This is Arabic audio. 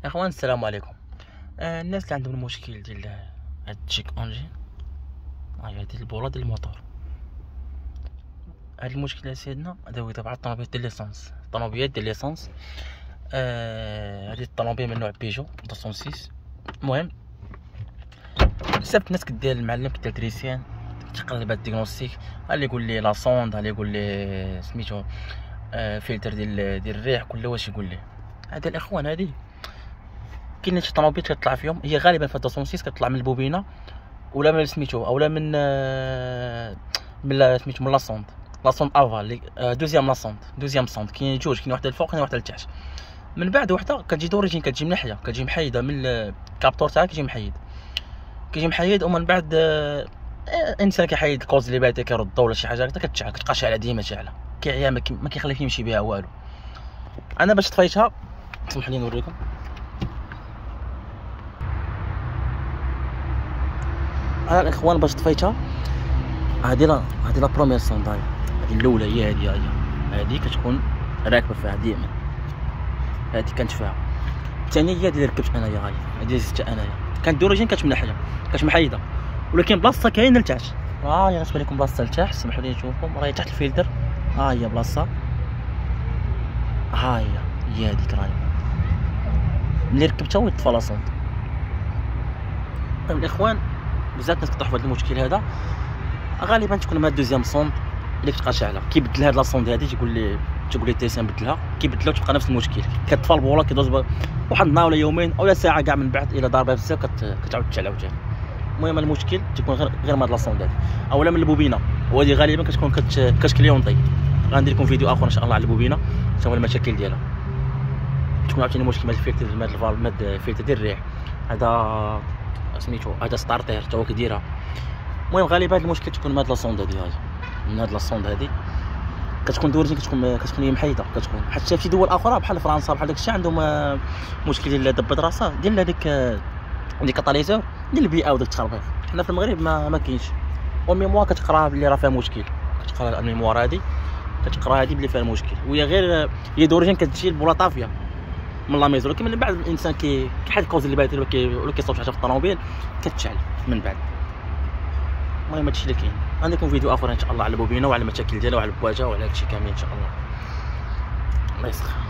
اخوان السلام عليكم. الناس اللي عندهم المشكل ديال هاد التشيك انجين، هادي البوله ديال الموتور. هاد المشكل سيدنا هذا هو تبع الطوموبيل ديال ليسونس، الطوموبيلات ديال ليسونس. هادي الطوموبيل من نوع بيجو 206. المهم بزاف الناس كدير المعلم، كدير تريسيان، كيقلب هاد الديغنوستيك، اللي يقول لي لا سوند، اللي يقول لي سميتو فلتر ديال الريح، كل واش يقول لي. هذا الاخوان هادي كاين شي طوموبيل كتطلع فيهم، هي غالبا في 206 كتطلع من البوبينه ولا من سميتو اولا من سميتو من لاصوند افال دوزيام صوند. كاين جوج، كاين واحده الفوق كاين واحده لتحت. من بعد وحده كتجي دوريجين، كتجي من ناحيه، كتجي محيده من الكابتور تاعك، كيجي محيد ومن بعد الانسان كيحيد الكوز اللي باتي كيردو ولا شي حاجه هكذا، كتبقى شاعله ديما شاعله، كيعيا ما كيخليك يمشي بها والو. انا باش طفيتها سمحوا لي نوريكم. انا الاخوان باش طفيتها، هادي لا بروميير سوند، هادي الاولى، هي هادي كتكون راكبه فيها ديما، هادي كانت فيها. الثانيه هي اللي ركبت انايا، هادي زدتها انايا، كانت دوريجين كتمنحيه كتمحيده، ولكن بلاصتها كاينه لتحت. هي غتبان لكم بلاصتها لتحت، سمحوا لي نشوفكم، راهي تحت الفلتر. هي بلاصتها، هي هذيك راهي ملي ركبتها ويطفى لاصوند. الاخوان بزاف الناس كطيحوا في هذا المشكل هذا، غالبا تكون مع دوزيام صوند اللي كتبقى شاعله. كيبدل هاد لاصوند هادي، تيقول لي تيسان بدلها، كيبدلها وتبقى نفس المشكل، كتطفى البوله، كيدوز واحد النهار ولا يومين ولا ساعه كاع، من بعد الا ضاربها بزاف كتعاود تشعل عاوتاني. المهم المشكل تيكون غير من هاد لاصوند هادي اولا من البوبينه، وهادي غالبا كتكون كتكليونطي. غندير لكم فيديو اخر ان شاء الله على البوبينه، حتى هو المشاكل ديالها. تكون عاوتاني مشكل مع الفلتر، مع الفالف، مع الفلتر ديال الريح، هذا سميتو هذا ستارتير حتى هو كيديرها. المهم غالبا هاد المشكل تكون من هاد لاصوند هادي، من هاد لاصوند هادي كتكون دورجين، كتكون هي محيده، كتكون حتى في دول اخرى بحال فرنسا بحال داكشي عندهم مشكل ديال دبه راسها، ديال هذيك كاتاليزور ديال البيئه وداك التخربيق. حنا في المغرب ما كاينش. والميموار كتقراها بلي راه فيها مشكل، كتقرا الميموار هادي، كتقرا هادي بلي فيها المشكل، وهي غير هي دورجين كتجي البوله طافيه من لا ميزور، ولكن من بعد الانسان كيحيد الكوز اللي باتي ولا كيصوب شي حاجه في الطوموبيل كتشعل من بعد. المهم هادشي اللي كاين. عندكم فيديو اخر ان شاء الله على البوبينه وعلى المشاكل ديالها وعلى البواجه وعلى هادشي كامل ان شاء الله. الله يسخر.